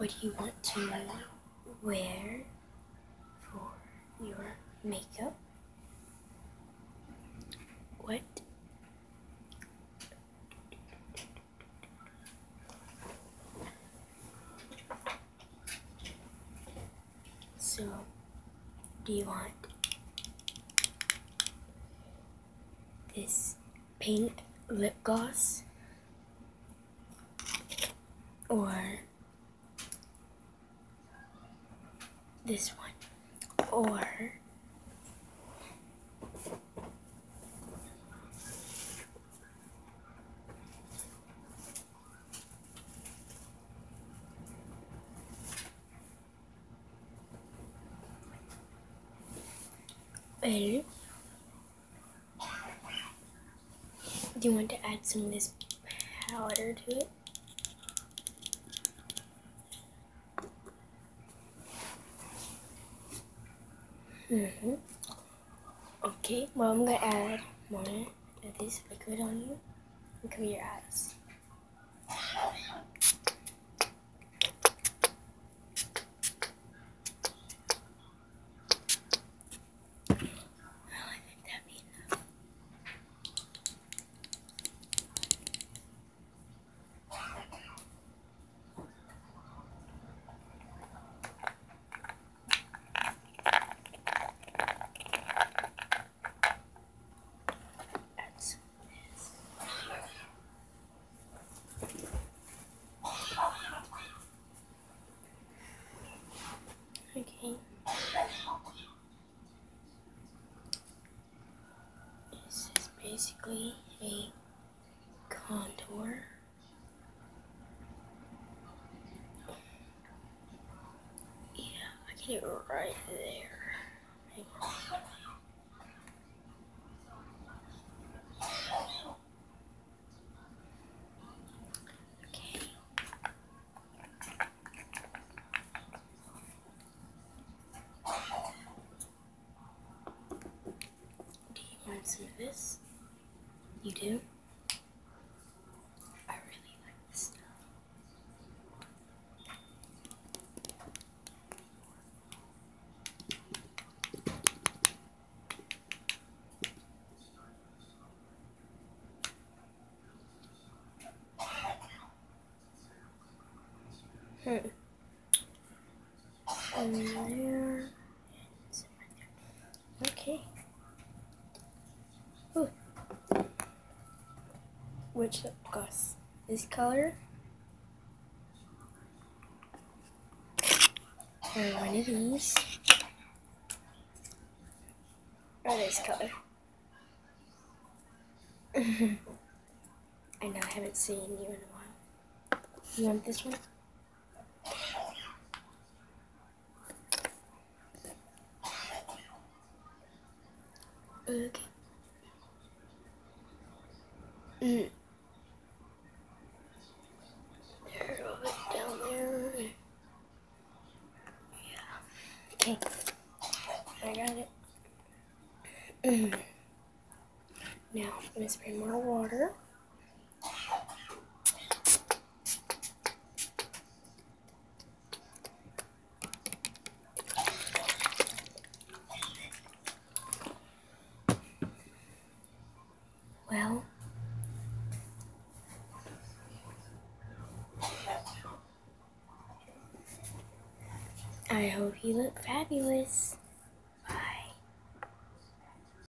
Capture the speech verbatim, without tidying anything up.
what do you want to wear for your makeup? What? So, do you want this pink lip gloss or this one, or well, do you want to add some of this powder to it? Mm-hmm. Okay, well, I'm gonna add more of this liquid on you and cover your eyes. Well, I think that'd be enough. That's this. Okay. This is basically a contour. Yeah, I get it right there. Hang on. Okay. Do you want some of this? You do? I really like this stuff. Hmm. And there. And some right there. Okay. Ooh. Which lip gloss? This color? Or one of these? Or this color? I know I haven't seen you in a while. You want this one? Okay. Mm. There, a little bit down there. Yeah. Okay. I got it. Mm. Now I'm gonna spray more water. Well, I hope you look fabulous.